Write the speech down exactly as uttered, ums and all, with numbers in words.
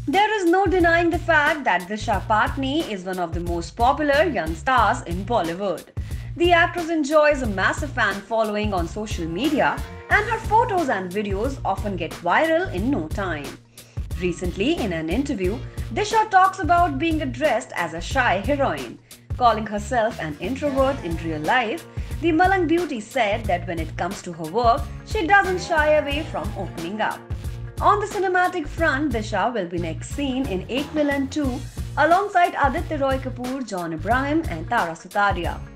There is no denying the fact that Disha Patni is one of the most popular young stars in Bollywood. The actress enjoys a massive fan following on social media, and her photos and videos often get viral in no time. Recently, in an interview, Disha talks about being addressed as a shy heroine. Calling herself an introvert in real life, the Malang beauty said that when it comes to her work, she doesn't shy away from opening up. On the cinematic front, Disha will be next seen in Ek Villain two alongside Aditya Roy Kapoor, John Abraham and Tara Sutaria.